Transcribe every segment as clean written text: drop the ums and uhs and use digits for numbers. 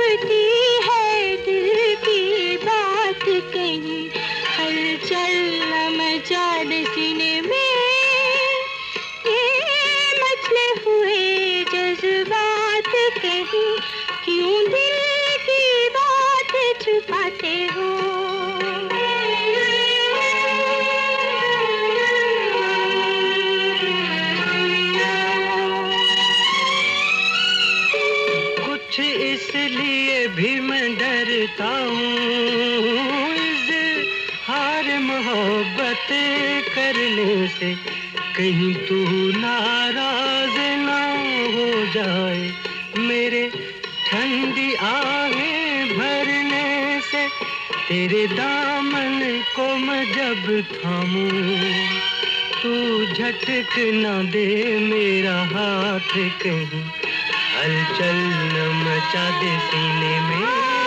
छुपती है दिल की बात कहीं, हलचल न मचा दे सीने में, ये मचले हुए जज्बात कहीं, क्यों दिल की बात छुपाते हो। कुछ इसलिए भी मैं डरता हूँ इज़हार मोहब्बत करने से, कहीं तू नाराज ना हो जाए मेरे ठंडी आहें भरने से। तेरे दामन को मैं जब थामूं तू झटक ना दे मेरा हाथ कहीं, हलचल न मचा दे सीने में,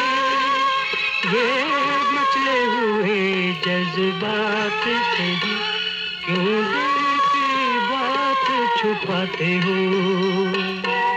ये मचले हुए जज्बात कहीं, क्यों दिल की बात छुपाते हो।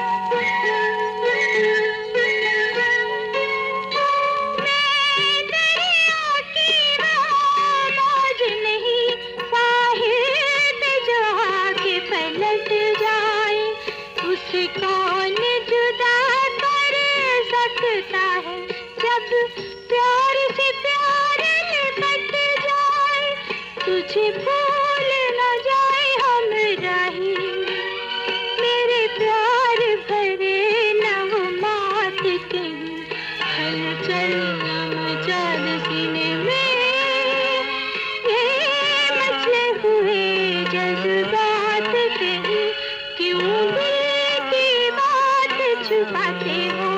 कौन जुदा कर सकता है जब प्यार से प्यार निकट जाए, तुझे भूल न जाए हम राही, मेरे प्यार भरे नगमात कहीं, हलचल मचा दे सीने में, ये मचले हुए जज्बात कहीं, क्यों छुपाते हो।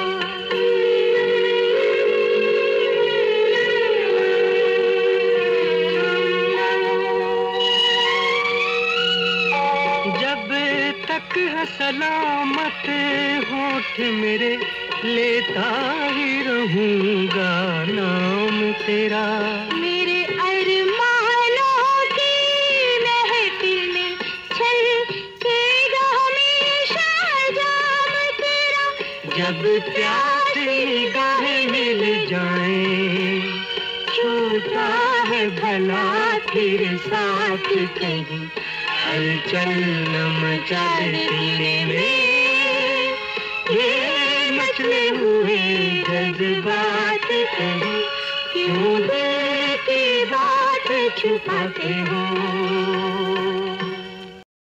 जब तक है सलामत होठ मेरे, लेता ही रहूंगा नाम तेरा। मेरे अरमानों की महफिल में छलकेगा हमेशा जाम तेरा। जब प्यासी गाहें मिल जाएं, छूटा है भला फिर साथ कहीं, हलचल न मचा दे सीने में, ये मचले हुए जज्बात कहीं, क्यों दिल की बात छुपाते हो।